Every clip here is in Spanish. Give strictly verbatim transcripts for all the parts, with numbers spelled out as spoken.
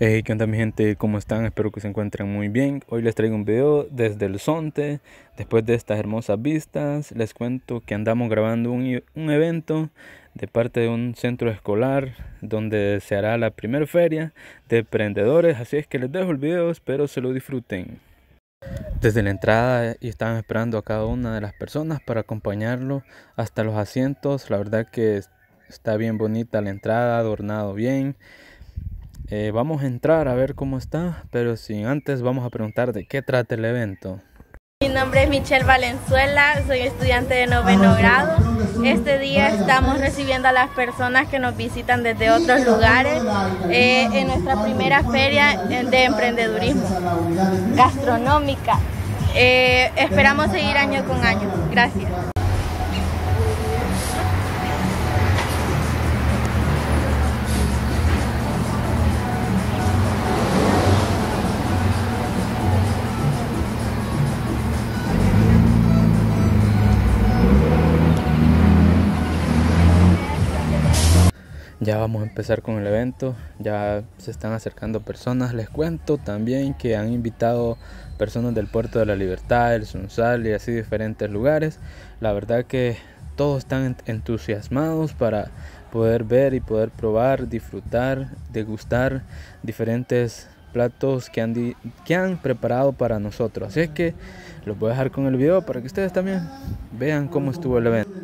Hey, ¿qué onda mi gente? ¿Cómo están? Espero que se encuentren muy bien. Hoy les traigo un video desde el Zonte. Después de estas hermosas vistas, les cuento que andamos grabando un, un evento de parte de un centro escolar donde se hará la primera feria de emprendedores. Así es que les dejo el video, espero se lo disfruten. Desde la entrada y estaban esperando a cada una de las personas para acompañarlo hasta los asientos. La verdad que está bien bonita la entrada, adornado bien. Eh, vamos a entrar a ver cómo está, pero sin antes vamos a preguntar de qué trata el evento. Mi nombre es Michelle Valenzuela, soy estudiante de noveno grado. Este día estamos recibiendo a las personas que nos visitan desde otros lugares eh, en nuestra primera feria de emprendedurismo gastronómica. Eh, esperamos seguir año con año. Gracias. Ya vamos a empezar con el evento, ya se están acercando personas. Les cuento también que han invitado personas del Puerto de la Libertad, el Sunsal y así diferentes lugares. La verdad que todos están entusiasmados para poder ver y poder probar, disfrutar, degustar diferentes platos que han, que han preparado para nosotros. Así es que los voy a dejar con el video para que ustedes también vean cómo estuvo el evento.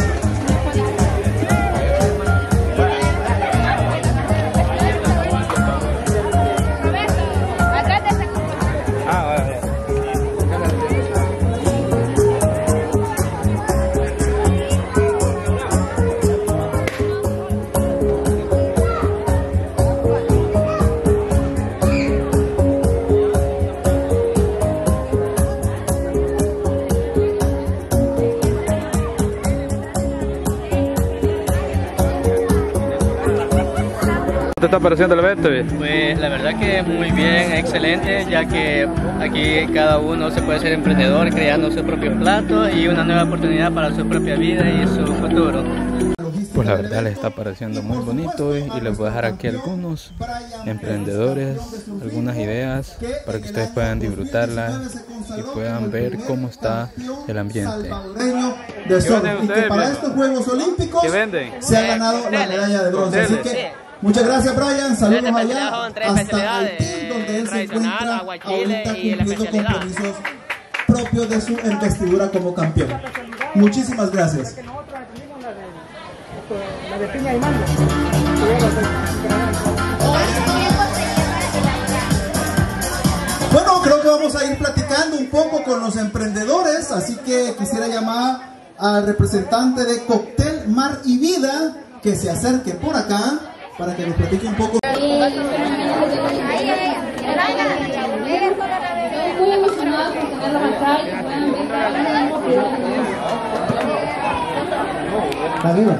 ¿Qué te está pareciendo el evento? Pues la verdad que muy bien, excelente, ya que aquí cada uno se puede ser emprendedor creando su propio plato y una nueva oportunidad para su propia vida y su futuro. Pues la verdad les está pareciendo muy bonito y les voy a dejar aquí algunos emprendedores, algunas ideas para que ustedes puedan disfrutarlas y puedan ver cómo está el ambiente. De surf, y que para estos Juegos Olímpicos se ha ganado la medalla de bronce. Así que muchas gracias, Brian. Saludos allá hasta Haití, donde él se encuentra ahorita cumpliendo compromisos propios de su investidura como campeón. Muchísimas gracias. Bueno, creo que vamos a ir platicando un poco con los emprendedores, así que quisiera llamar al representante de Cóctel Mar y Vida que se acerque por acá para que nos platique un poco. Muy emocionado por tenerlos acá y que puedan ver Daniela.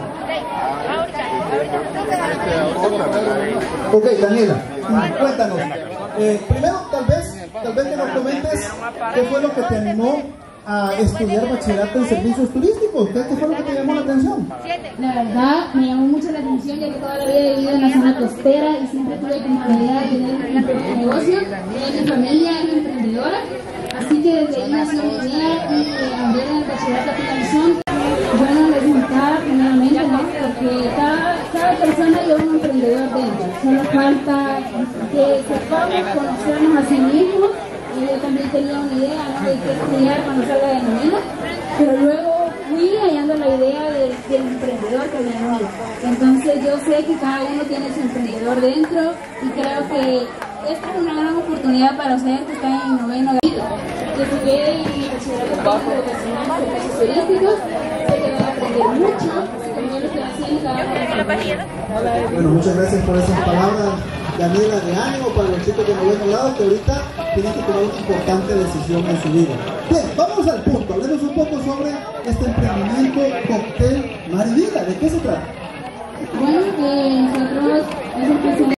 Ok, Daniela, cuéntanos. Eh, primero, tal vez, tal vez que nos comentes qué fue lo que te animó a estudiar bachillerato en servicios turísticos. ¿Qué, ¿Qué fue lo que te llamó la atención? La verdad, me llamó mucho la atención, ya que toda la vida he vivido en la zona costera y siempre tuve como la idea de tener mi propio negocio. Eh, mi familia es emprendedora, así que desde ahí nació mi idea y abrir el bachillerato de aplicación. Bueno, les gustaba primeramente, ¿no? Porque cada, cada persona lleva un emprendedor dentro. Solo falta que sepamos conocernos a sí mismos. Y yo también tenía una idea, ¿no?, de qué estudiar cuando salga de noveno, pero luego fui hallando la idea del, del emprendedor que me enamoró. Entonces yo sé que cada uno tiene su emprendedor dentro y creo que esta es una gran oportunidad para ustedes que están en noveno grado. Yo estudié en el bachillerato de vocacional de servicios turísticos, sé que van a aprender mucho, también lo estoy haciendo cada uno. Bueno, muchas gracias por esas palabras, Daniela, de ánimo para los chicos de noveno grado que ahorita tienen que tomar una importante decisión en su vida. Bien, vamos al punto, hablemos un poco sobre este emprendimiento Cóctel Mar y Vida. ¿De qué se trata? Bueno, eh, nosotros es un personaje.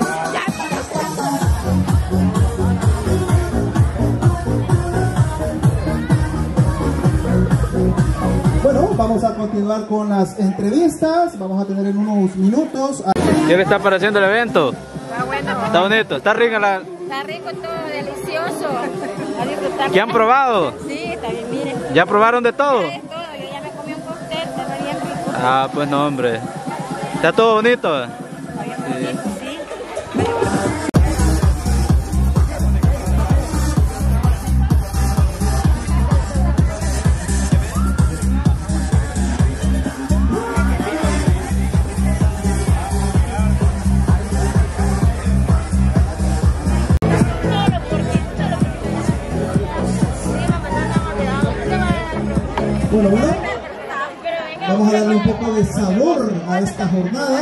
Bueno, vamos a continuar con las entrevistas. Vamos a tener en unos minutos a... ¿Qué le está pareciendo el evento? Está bueno. bueno. Está bonito, está rica la... Está rico todo, delicioso. A disfrutar. ¿Qué han probado? Sí, está bien, miren. ¿Ya probaron de todo? Ya de todo, yo ya me comí un cóctel, está bien rico. Ah, pues no, hombre. ¿Está todo bonito? Sí. Sí. Bueno, bueno, vamos a darle un poco de sabor a esta jornada.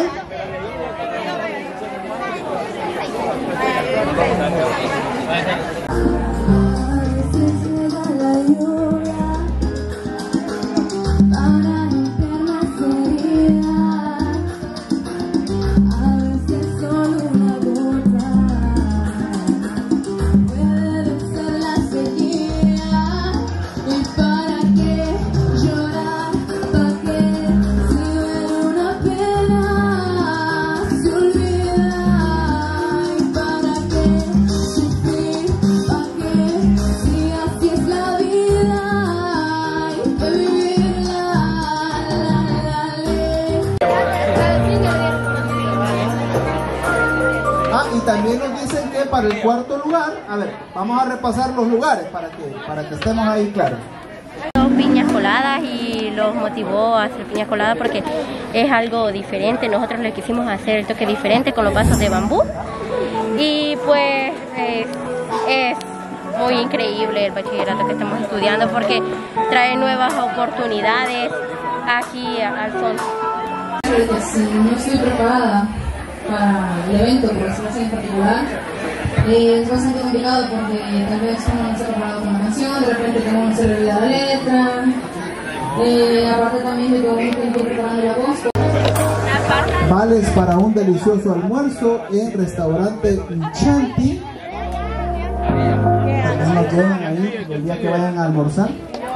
También nos dicen que para el cuarto lugar, a ver, vamos a repasar los lugares para que, para que estemos ahí claros. Piñas coladas y los motivó a hacer piñas coladas porque es algo diferente. Nosotros le quisimos hacer el toque diferente con los vasos de bambú y pues eh, es muy increíble el bachillerato que estamos estudiando porque trae nuevas oportunidades aquí al Sonte. Si no estoy preparada para el evento, por decirlo así en particular, eh, es bastante complicado porque tal vez uno no se ha preparado con la canción, de repente tengo que hacer la letra, eh, aparte también de que uno tiene que ir preparando la voz. Vales para un delicioso almuerzo en restaurante Inchanti. También nos llevan ahí el día que vayan a almorzar.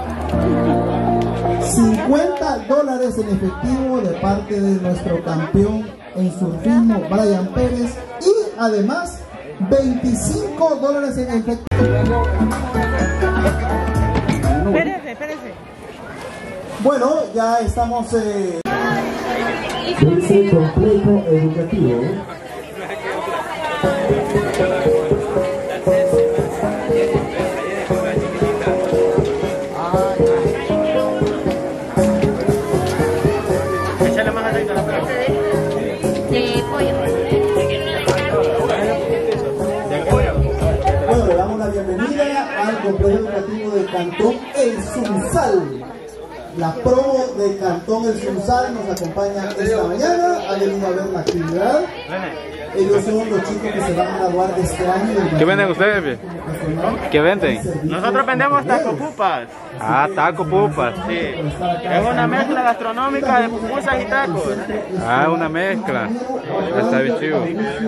cincuenta dólares en efectivo de parte de nuestro campeón en surfismo, Brian Pérez, y además veinticinco dólares en efectivo. Espérese, espérese. Bueno, ya estamos... Eh... Ese complejo educativo. Bueno, le damos la bienvenida al complejo educativo de Cantón El Sunsal. La promo de Cantón El Sunsal nos acompaña esta mañana. Ha venido a ver la actividad. Ellos son los chicos que se van a graduar de este año. ¿Qué venden ustedes? ¿Qué venden? Nosotros vendemos taco pupas. Ah, taco pupas. Sí. Es una mezcla gastronómica de pupusas y tacos. Ah, una mezcla. Está bien chido.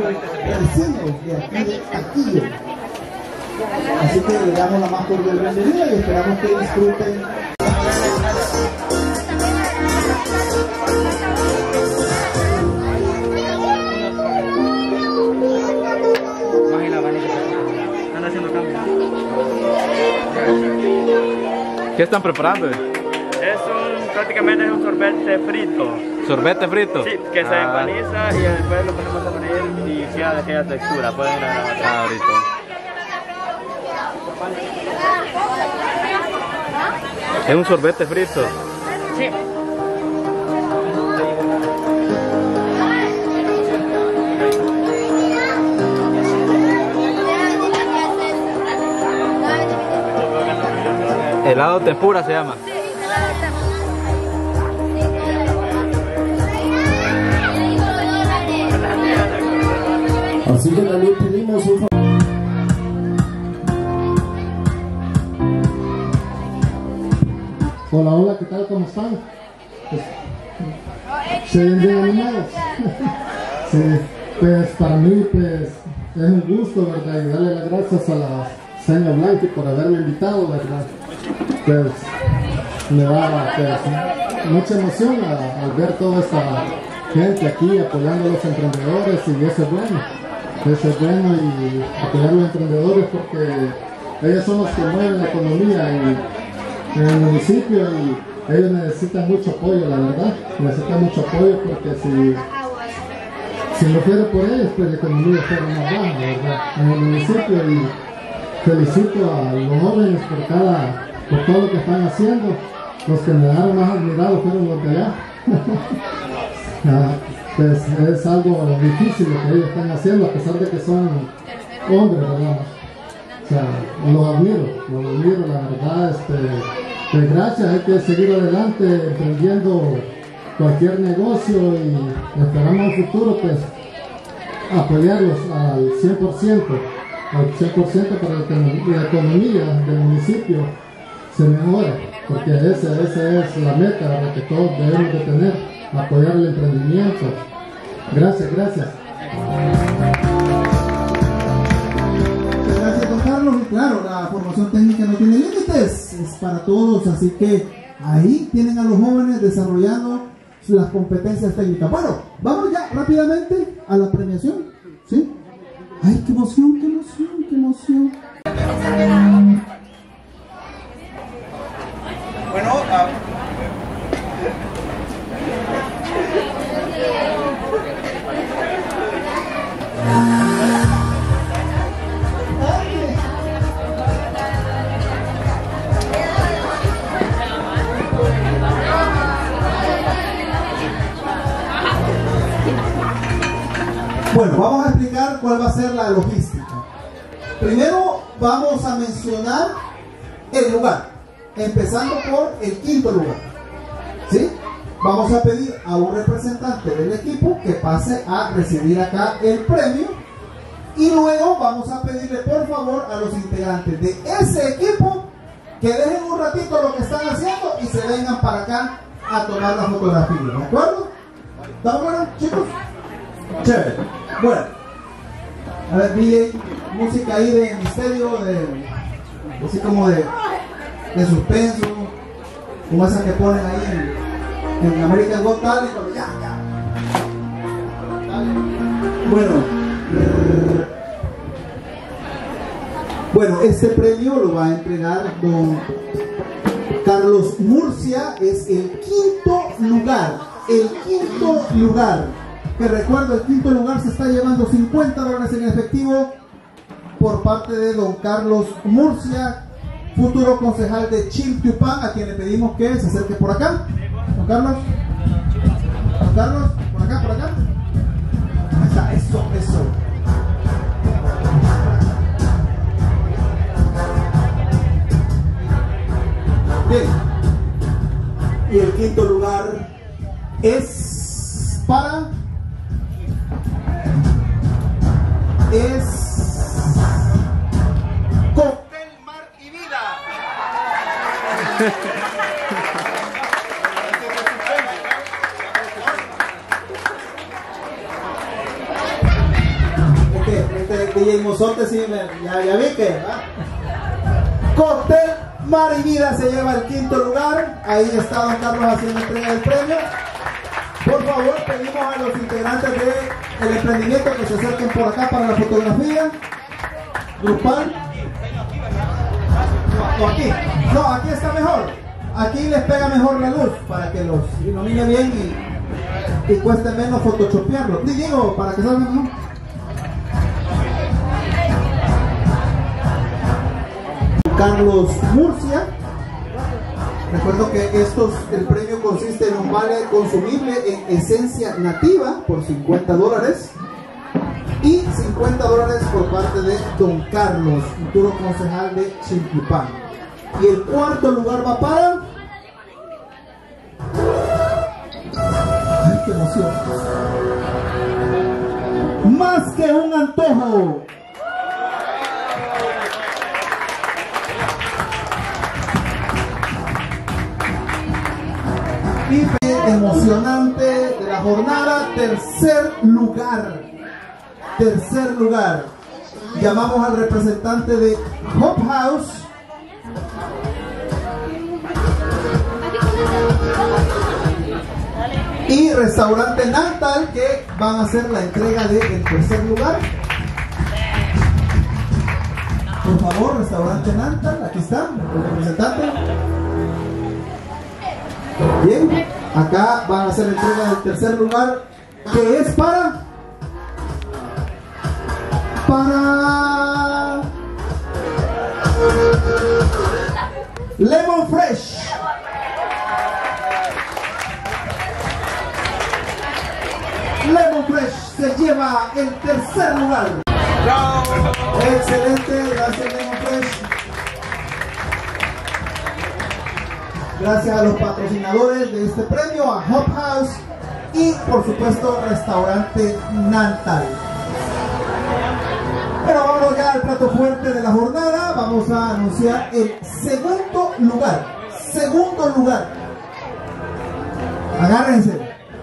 Así que le damos la más cordial bienvenida y esperamos que disfruten. ¿Qué están preparando? Es un, prácticamente es un sorbete frito. ¿Sorbete frito? Sí, que se ah. empaniza y después lo ponemos a freír y queda de aquella textura. Pueden ir a la ah, ahorita. ¿Es un sorbete frito? Sí. Helado tempura se llama. Así que también pedimos un... Hola, hola, ¿qué tal? ¿Cómo están? Pues, ¿se ven bien animados? Sí, pues para mí pues es un gusto, ¿verdad? Y darle las gracias a la señora Blanqui por haberme invitado, ¿verdad? Pues me da pues, mucha emoción a- al ver toda esta gente aquí apoyando a los emprendedores y eso es bueno. eso es bueno, y apoyar a los emprendedores porque ellos son los que mueven la economía en, en el municipio, y ellos necesitan mucho apoyo, la verdad, necesitan mucho apoyo porque si, si no fuera por ellos, pues la economía fuera más baja, ¿verdad?, en el municipio. Y felicito a los jóvenes por, cada, por todo lo que están haciendo. Los que me dejaron más admirados fueron los de allá. Ah, pues es algo difícil lo que ellos están haciendo, a pesar de que son hombres, ¿verdad? O sea, los admiro, los admiro, la verdad. Este, pues gracias, hay que seguir adelante emprendiendo cualquier negocio, y esperamos en el futuro pues apoyarlos al cien por ciento, al cien por ciento para que la economía del municipio se mejore, porque esa, esa es la meta, ¿verdad?, que todos debemos de tener, apoyar el emprendimiento. Gracias, gracias. Muchas gracias, don Carlos. Y claro, la formación técnica no tiene límites, es para todos, así que ahí tienen a los jóvenes desarrollando las competencias técnicas. Bueno, vamos ya rápidamente a la premiación, ¿sí? Ay, qué emoción, qué emoción, qué emoción. Bueno, uh... Bueno, vamos a explicar cuál va a ser la logística. Primero vamos a mencionar el lugar, empezando por el quinto lugar, ¿sí? Vamos a pedir a un representante del equipo que pase a recibir acá el premio, y luego vamos a pedirle por favor a los integrantes de ese equipo que dejen un ratito lo que están haciendo y se vengan para acá a tomar la fotografía, ¿de acuerdo? ¿Estamos buenos, chicos? Chévere. Bueno, a ver, D J, música ahí de misterio, de así como de, de suspenso, como esa que ponen ahí en, en American Got Talent, ya, ya. Bueno, bueno, este premio lo va a entregar don Carlos Murcia, es el quinto lugar, el quinto lugar. Que recuerdo, el quinto lugar se está llevando cincuenta dólares en efectivo por parte de don Carlos Murcia, futuro concejal de Chiltepán, a quien le pedimos que se acerque por acá. Don Carlos, don Carlos, por acá, por acá. Ahí está, eso, eso. Bien. Y el quinto lugar es para... es Cóctel Mar y Vida. Este, este D J Mozote, sí, ya, ya vi que ¿verdad? Cóctel Mar y Vida se lleva el quinto lugar. Ahí está don Carlos haciendo entrega del premio. Por favor, pedimos a los integrantes del emprendimiento que se acerquen por acá para la fotografía grupal. No, aquí. No, aquí está mejor. Aquí les pega mejor la luz para que los ilumine bien y, y cueste menos photoshopearlos. Digo, para que salgan mejor. Carlos Murcia. Recuerdo que estos, el premio consiste en un vale consumible en esencia nativa por cincuenta dólares y cincuenta dólares por parte de don Carlos, futuro concejal de Chiltepán. Y el cuarto lugar va para... ¡Ay, qué emoción! Más que un antojo. Y emocionante de la jornada, tercer lugar. Tercer lugar. Llamamos al representante de Hop House. Y restaurante Nantal, que van a hacer la entrega del tercer lugar. Por favor, restaurante Nantal, aquí está, el representante. Bien, acá van a hacer la entrega del tercer lugar, que es para... Para... Lemon Fresh. Lemon Fresh se lleva el tercer lugar. Excelente, gracias Lemon Fresh. Gracias a los patrocinadores de este premio, a Hop House y por supuesto Restaurante Nantal. Pero vamos ya al plato fuerte de la jornada. Vamos a anunciar el segundo lugar. Segundo lugar. Agárrense.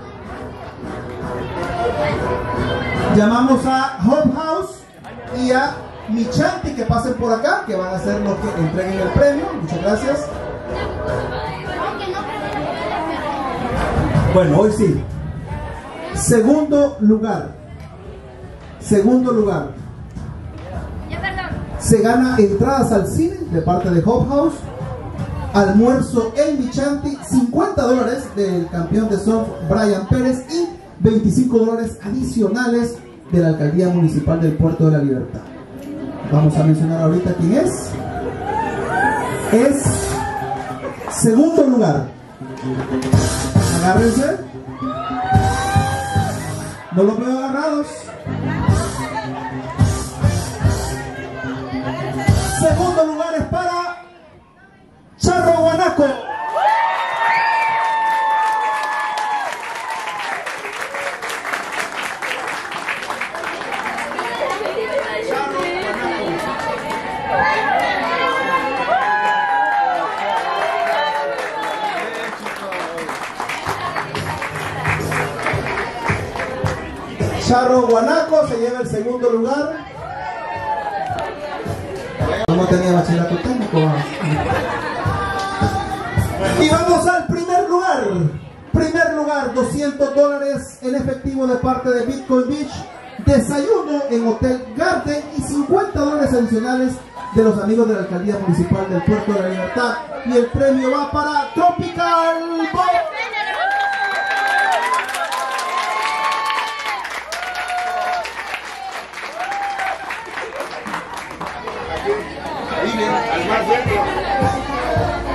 Llamamos a Hop House y a Michanti que pasen por acá, que van a ser los que entreguen el premio. Muchas gracias. Bueno, hoy sí. Segundo lugar. Segundo lugar. Se gana entradas al cine de parte de Hop House, almuerzo en Michanti, cincuenta dólares del campeón de surf Brian Pérez y veinticinco dólares adicionales de la Alcaldía Municipal del Puerto de la Libertad. Vamos a mencionar ahorita quién es. Es segundo lugar. Agárrense. No los veo agarrados. Segundo lugar es para Charro Guanaco. Charro Guanaco se lleva el segundo lugar. No tenía bachillerato técnico. Y vamos al primer lugar. Primer lugar, doscientos dólares en efectivo de parte de Bitcoin Beach. Desayuno en Hotel Garden y cincuenta dólares adicionales de los amigos de la Alcaldía Municipal del Puerto de la Libertad. Y el premio va para Tropical Boat. Al más